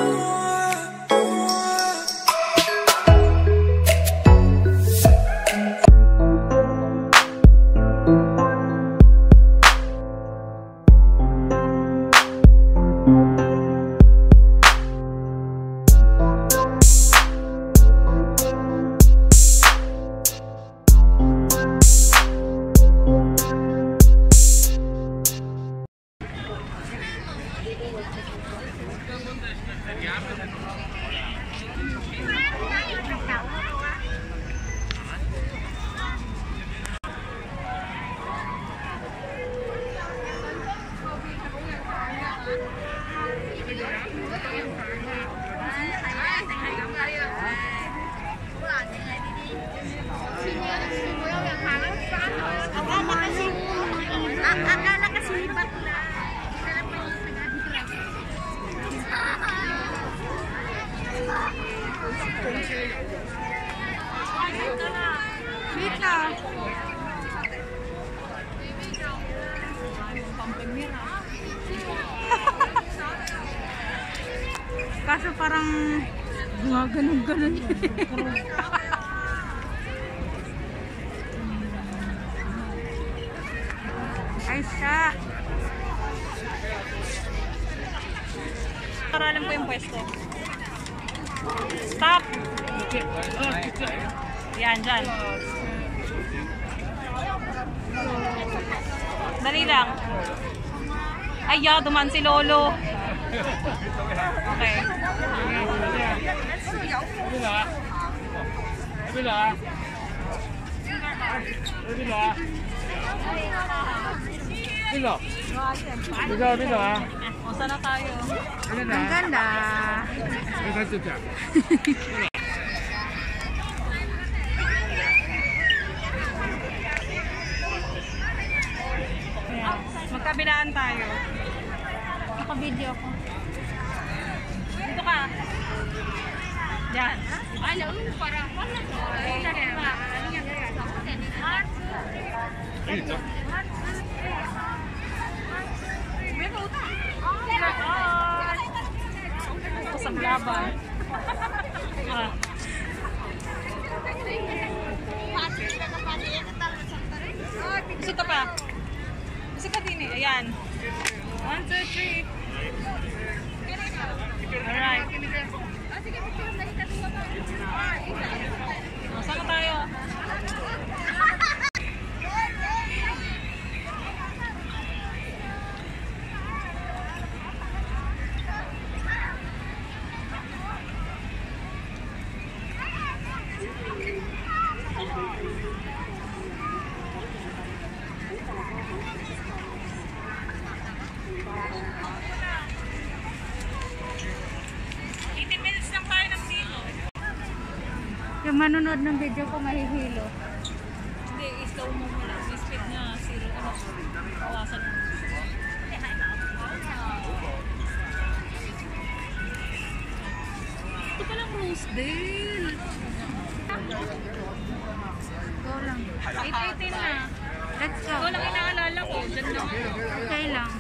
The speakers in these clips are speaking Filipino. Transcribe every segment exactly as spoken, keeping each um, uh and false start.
Kaso parang gumaganon-ganon. Ay siya. Para alam ko yung pwesto. Stop! Yan, dyan. Dali lang. Ay, ya, dumaan si Lolo. Okay. Bilo. Bilo, bilo ah. O, sana tayo. Ang ganda. Ang ganda. Magkabilaan tayo. Naka-video ko. Dito ka. Diyan. Alam mo, parang wala to. Dito. Ito sa laban. Ah. Gusto ka pa? Gusto ka din eh. Ayan. One, two, three. Alright. O, saan tayo? eighteen minutes lang tayo ng dito. Yung manonood ng video ko mahihilo. Hindi, slow mo muna. May speed niya, zero. Ano, kawasan mo. Ito palang Rosedale. Go lang. eight eighteen na. Let's go. Ito lang inaalala ko. Diyan lang. Okay lang.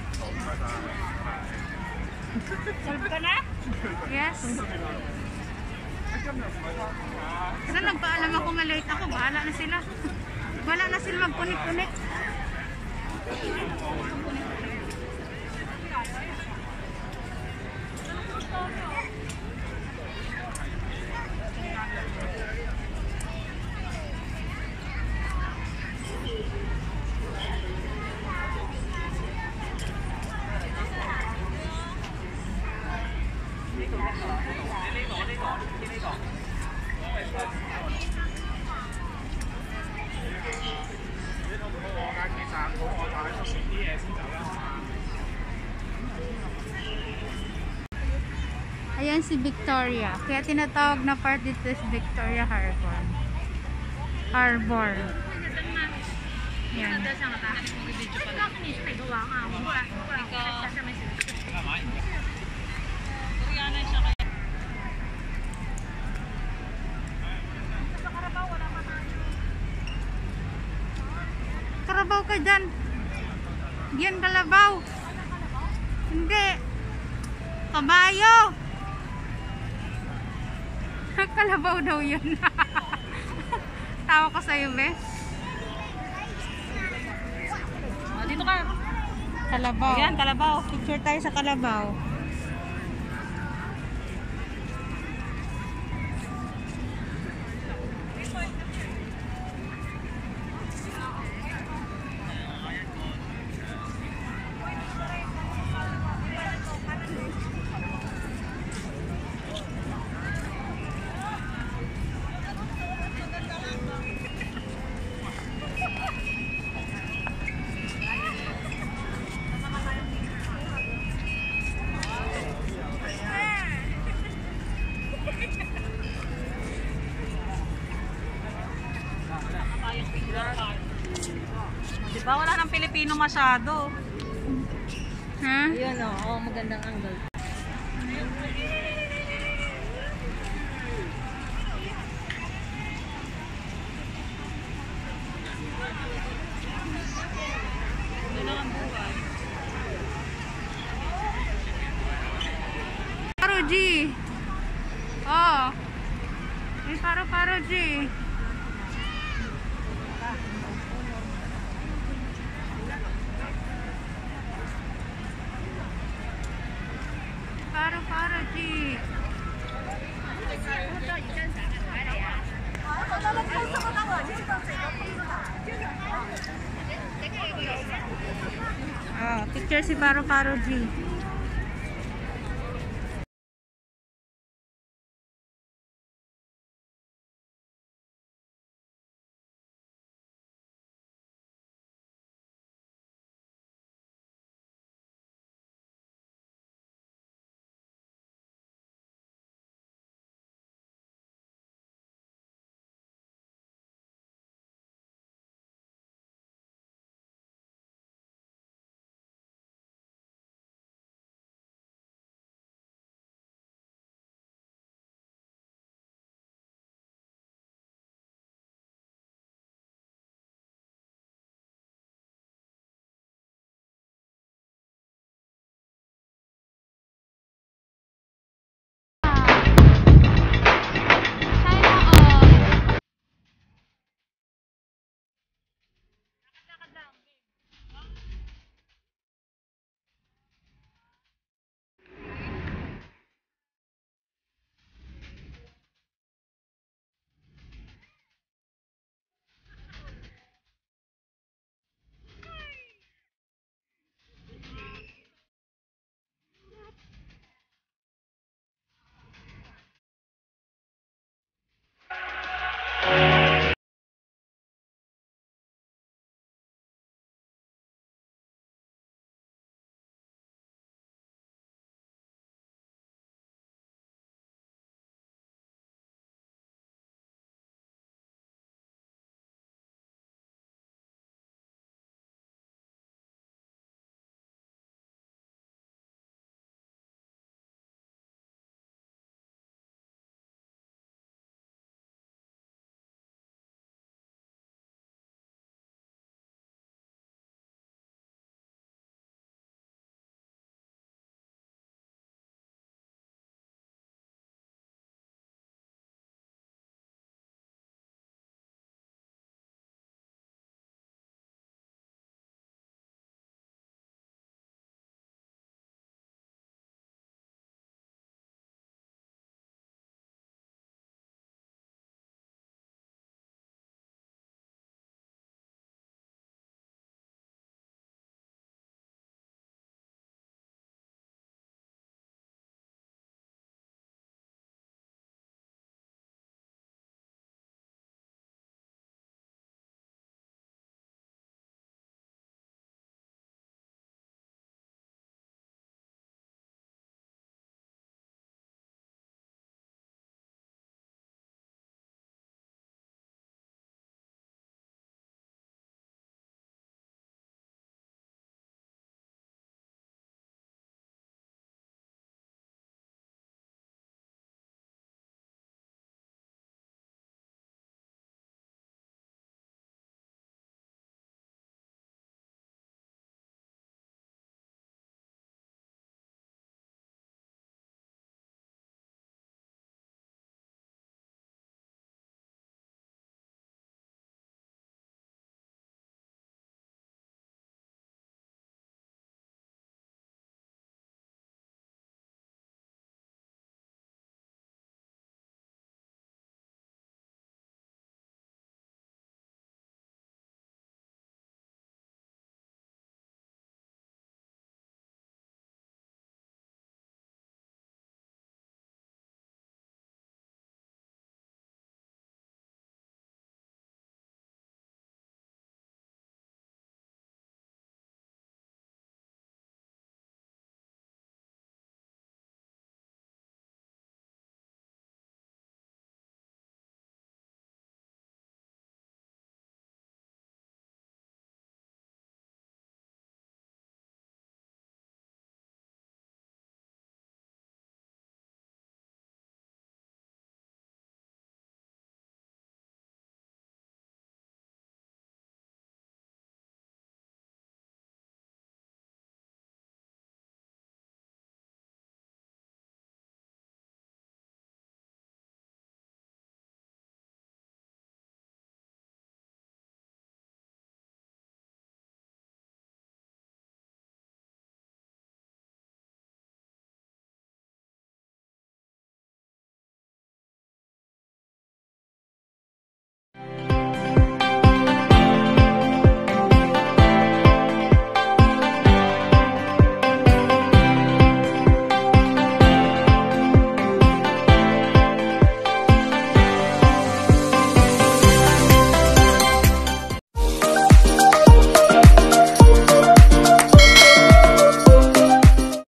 Solve ka na? Yes. Kasi nagpaalam ako nga late ako. Bahala na sila. Wala na sila magpunit-punit. Ayan si Victoria. Kaya tinatawag na part dito is Victoria Harbor. Harbor. Yan. Karabaw ka dyan. Yan kalabaw. Hindi. Kabayo. kalabaw daw yun. Tawa ko sa'yo, be. Oh, dito ka. Kalabaw. Ayan, kalabaw. Picture tayo sa kalabaw. Diba wala ng Pilipino masyado? Ha? Ayun o, oh, magandang angle. Paro G. Oh. May paro-paro G. Paro-paro G. Oh, picture si Paro-paro G.